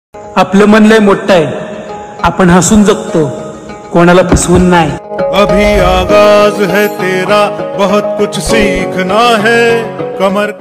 आपलं मन लय मोठं आहे, आपण हसून जगतो, कोणाला फसवून नाही। अभी आगाज है तेरा, बहुत कुछ सीखना है कमर।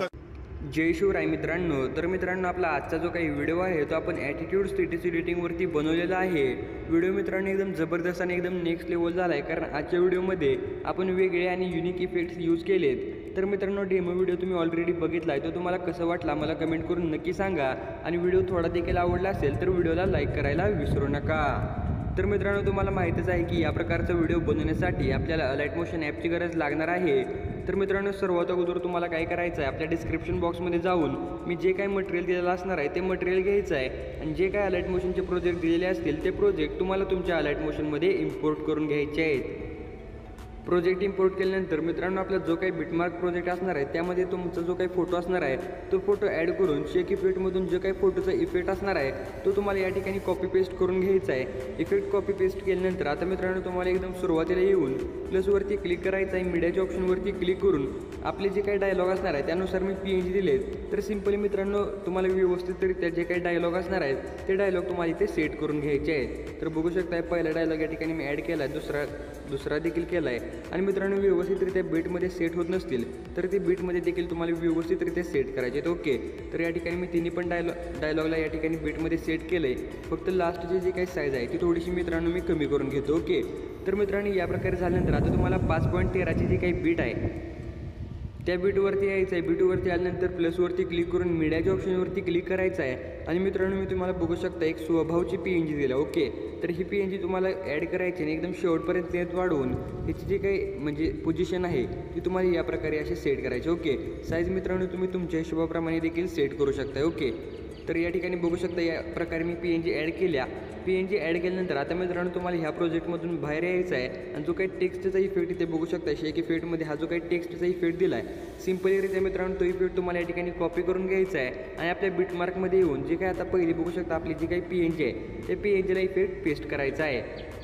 जय शिवराय मित्रांनो। तर मित्रांनो, आपला आजचा जो काही व्हिडिओ आहे तो आपण ॲटिट्यूड स्टेटस एडिटिंगवरती बनवलेला आहे। व्हिडिओ मित्रांनो एकदम जबरदस्त आणि एकदम नेक्स्ट लेवल झाला आहे, कारण आजच्या व्हिडिओमध्ये आपण वेगळे आणि युनिक इफेक्ट्स यूज केलेत। तर मित्रांनो, डेमो व्हिडिओ तुम्ही ऑलरेडी बघितला आहे, तो तुम्हाला कसं वाटला मला कमेंट करून नक्की सांगा। आणि व्हिडिओ थोडा देखील आवडला असेल तर व्हिडिओला लाईक करायला विसरू नका। तर मित्रांनो, तुम्हाला माहितीच आहे की या प्रकारचा व्हिडिओ बनवण्यासाठी आपल्याला अलाइट मोशन ॲपची गरज लागणार आहे। तर मित्रांनो, सर्वात अगोदर तुम्हाला काय करायचं आहे, आपल्या डिस्क्रिप्शन बॉक्समध्ये जाऊन मी जे काही मटेरियल दिलेलं असणार आहे ते मटेरियल घ्यायचं आहे, आणि जे काही अलाइट मोशनचे प्रोजेक्ट दिलेले असतील ते प्रोजेक्ट तुम्हाला तुमच्या अलाइट मोशनमध्ये इम्पोर्ट करून घ्यायचे आहेत। प्रोजेक्ट इम्पोर्ट केल्यानंतर मित्रांनो, आपला जो काही बिटमार्क प्रोजेक्ट असणार आहे त्यामध्ये तुमचा जो काही फोटो असणार आहे तो फोटो ॲड करून शेक इफेक्टमधून जो काही फोटोचा इफेक्ट असणार आहे तो तुम्हाला या ठिकाणी कॉपी पेस्ट करून घ्यायचा आहे। इफेक्ट कॉपी पेस्ट केल्यानंतर आता मित्रांनो, तुम्हाला एकदम सुरुवातीला येऊन प्लसवरती क्लिक करायचं आहे, मीडियाच्या ऑप्शनवरती क्लिक करून आपले जे काही डायलॉग असणार आहे त्यानुसार मी PNG दिलेत। तर सिम्पली मित्रांनो, तुम्हाला व्यवस्थितरित्या जे काही डायलॉग असणार आहेत ते डायलॉग तुम्हाला इथे सेट करून घ्यायचे आहेत। तर बघू शकता, पहिला डायलॉग या ठिकाणी मी ॲड केला आहे, दुसरा देखील केला आहे। आणि मित्रांनो, व्यवस्थितरित्या बीटमध्ये सेट होत नसतील तर ते बीटमध्ये देखील तुम्हाला व्यवस्थितरित्या सेट करायचे आहेत। ओके, तर या ठिकाणी मी तिन्ही पण डायलॉगला या ठिकाणी बीटमध्ये सेट केलं आहे। फक्त लास्टची जी काही साईज आहे ती थोडीशी मित्रांनो मी कमी करून घेतो। ओके, तर मित्रांनो, या प्रकारे झाल्यानंतर आता तुम्हाला 5.13ची जी काही बीट आहे त्या बीटवरती यायचं आहे। बीटवरती आल्यानंतर प्लसवरती क्लिक करून मीडियाच्या ऑप्शनवरती क्लिक करायचं आहे। आणि मित्रांनो, मी तुम्हाला बघू शकता एक स्वभावची PNG दिला। ओके, तर ही PNG तुम्हाला ॲड करायची आणि एकदम शेवटपर्यंत लेंथ वाढवून ह्याची जी काही म्हणजे पोझिशन आहे ती तुम्हाला या प्रकारे अशी सेट करायची। ओके, साईज मित्रांनो तुम्ही तुमच्या हिशोबाप्रमाणे देखील सेट करू शकता। ओके, तर या ठिकाणी बघू शकता या प्रकारे मी PNG ॲड केल्या। PNG ॲड केल्यानंतर आता मित्रांनो, तुम्हाला ह्या प्रोजेक्टमधून बाहेर यायचं आहे आणि जो काही टेक्स्टचा इफेक्ट इथे बघू शकता शेक इफेक्टमध्ये हा जो काही टेक्स्टचा इफेक्ट दिला आहे, सिम्पलीरित्या मित्रांनो तो इफेक्ट तुम्हाला या ठिकाणी कॉपी करून घ्यायचा आहे आणि आपल्या बिटमार्कमध्ये येऊन जे काही आता पहिली बघू शकता आपली जी काही PNG आहे त्या PNGला इफेक्ट पेस्ट करायचा आहे।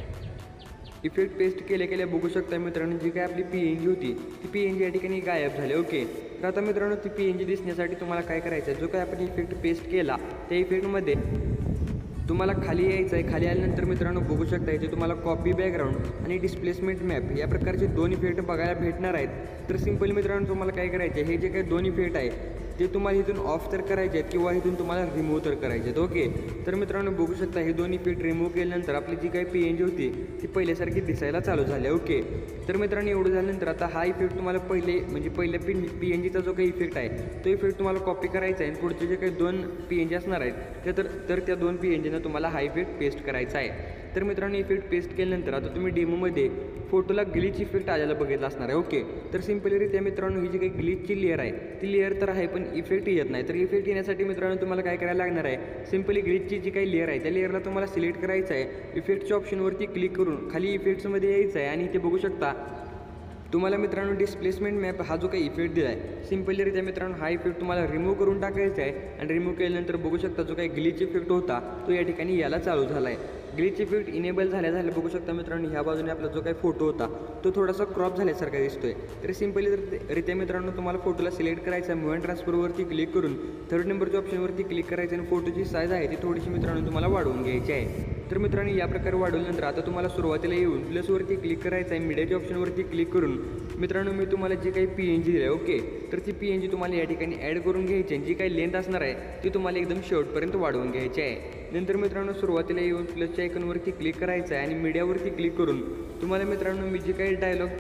इफेक्ट पेस्ट केल्या बघू शकता मित्रांनो, जी काही आपली PNG होती ती PNG या ठिकाणी गायब झाली। ओके, तर आता मित्रांनो ती PNG दिसण्यासाठी तुम्हाला काय करायचं आहे, जो काही आपण इफेक्ट पेस्ट केला त्या इफेक्टमध्ये तुम्हाला खाली यायचं आहे। खाली आल्यानंतर मित्रांनो बघू शकता इथे तुम्हाला कॉपी बॅकग्राऊंड आणि डिस्प्लेसमेंट मॅप या प्रकारचे दोन इफेक्ट बघायला भेटणार आहेत। तर सिम्पली मित्रांनो, तुम्हाला काय करायचे आहे, हे जे काही दोन इफेक्ट आहे ते तुम्हाला इथून ऑफ तर करायचे आहेत किंवा इथून तुम्हाला रिमूव्ह तर करायचे आहेत। ओके, तर मित्रांनो बघू शकता हे दोन इफेक्ट रिमूव्ह केल्यानंतर आपली जी काही PNG होती ती पहिल्यासारखी दिसायला चालू झाली। ओके, तर मित्रांनो एवढं झाल्यानंतर आता हा इफेक्ट तुम्हाला पहिल्या PNGचा जो काही इफेक्ट आहे तो इफेक्ट तुम्हाला कॉपी करायचा आहे आणि पुढचे जे काही दोन PNG असणार आहेत तर त्या दोन PNGना तुम्हाला हा इफेक्ट पेस्ट करायचा आहे। तर मित्रांनो, इफेक्ट पेस्ट केल्यानंतर आता तुम्ही डेमोमध्ये फोटोला ग्लिच इफेक्ट आलेला बघितला असणार आहे। ओके, तर सिम्पलीरित्या मित्रांनो ही जी काही ग्लिचची लेअर आहे ती लेअर तर आहे पण इफेक्ट येत नाही। तर इफेक्ट येण्यासाठी मित्रांनो तुम्हाला काय करायला लागणार आहे, सिम्पली ग्लिचची जी काही लेअर आहे त्या लेअरला तुम्हाला सिलेक्ट करायचं आहे, इफेक्टच्या ऑप्शनवरती क्लिक करून खाली इफेक्ट्समध्ये यायचं आहे आणि इथे बघू शकता तुम्हाला मित्रांनो डिस्प्लेसमेंट मॅप हा जो काही इफेक्ट दिला आहे सिम्पलीरित्या मित्रांनो हा इफेक्ट तुम्हाला रिमूव्ह करून टाकायचा आहे। आणि रिमूव्ह केल्यानंतर बघू शकता जो काही ग्लिच इफेक्ट होता तो या ठिकाणी याला चालू झाला आहे। ग्लिच इफेक्ट इनेबल झाल्या बघू शकता मित्रांनो, ह्या बाजूने आपला जो काही फोटो होता तो थोडासा क्रॉप झाल्यासारखा दिसतोय। तर सिम्पलीरित्या मित्रांनो तुम्हाला फोटोला सिलेक्ट करायचा आहे, मूव्ह अँड ट्रान्सफरवरती क्लिक करून थर्ड नंबरच्या ऑप्शनवरती क्लिक करायचं आणि फोटोची साईज आहे ती थोडीशी मित्रांनो तुम्हाला वाढवून घ्यायची आहे। तर मित्रांनो, या प्रकारे वाढवल्यानंतर आता तुम्हाला सुरुवातीला येऊन प्लसवरती क्लिक करायचं आहे, मीडियाच्या ऑप्शनवरती क्लिक करून मित्रांनो मी तुम्हाला जी काही PNG दिली आहे ओके, तर ती PNG तुम्हाला या ठिकाणी ॲड करून घ्यायची आहे। जी काही लेंथ असणार आहे ती तुम्हाला एकदम शेवटपर्यंत वाढवून घ्यायची आहे। नंतर मित्रांनो सुरुवातीला येऊन प्लसच्या आयकॉनवरती क्लिक करायचं आहे आणि मीडियावरती क्लिक करून तुम्हाला मित्रांनो मी जे काही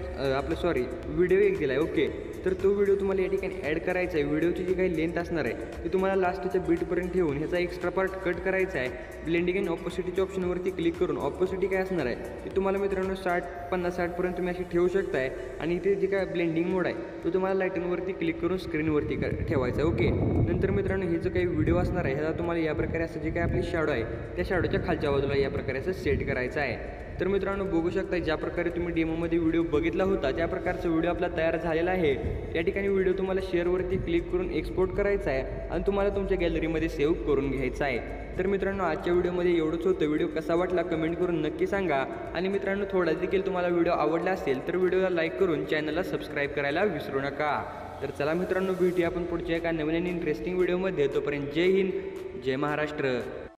व्हिडिओ एक दिला आहे ओके, तर तो व्हिडिओ तुम्हाला या ठिकाणी ॲड करायचा आहे। व्हिडिओची जी काही लेंथ असणार आहे ती तुम्हाला लास्टच्या बीटपर्यंत ठेवून ह्याचा एक्स्ट्रा पार्ट कट करायचा आहे। ब्लेंडिंग अँड ऑपोसिटीच्या ऑप्शनवरती क्लिक करून ऑपोसिटी काय असणार आहे ती तुम्हाला मित्रांनो 50-60पर्यंत तुम्ही अशी ठेवू शकताय। आणि इथे जे काय ब्लेंडिंग मोड आहे तो तुम्हाला लाईटिंगवरती क्लिक करून स्क्रीनवरती ठेवायचा आहे। ओके, नंतर मित्रांनो हे जो काही व्हिडिओ असणार आहे ह्याला तुम्हाला या प्रकारे असं जे काही आपली शॅडो आहे त्या शॅडोच्या खालच्या बाजूला या प्रकारे असं सेट करायचं आहे। तर मित्रांनो बघू शकता ज्या प्रकारे तुम्ही डेमोमध्ये व्हिडिओ बघितला होता त्या प्रकारचा व्हिडिओ आपला तयार झालेला आहे। या ठिकाणी व्हिडिओ तुम्हाला शेअरवरती क्लिक करून एक्सपोर्ट करायचा आहे आणि तुम्हाला तुमच्या गॅलरीमध्ये सेव्ह करून घ्यायचा आहे। तर मित्रांनो आजच्या व्हिडिओमध्ये एवढंच होतं। व्हिडिओ कसा वाटला कमेंट करून नक्की सांगा आणि मित्रांनो थोडा देखील तुम्हाला व्हिडिओ आवडला असेल तर व्हिडिओला लाईक करून चॅनलला सबस्क्राईब करायला विसरू नका। तर चला मित्रांनो, भेटूया आपण पुढच्या एका नवीन आणि इंटरेस्टिंग व्हिडिओमध्ये। तोपर्यंत जय हिंद, जय महाराष्ट्र।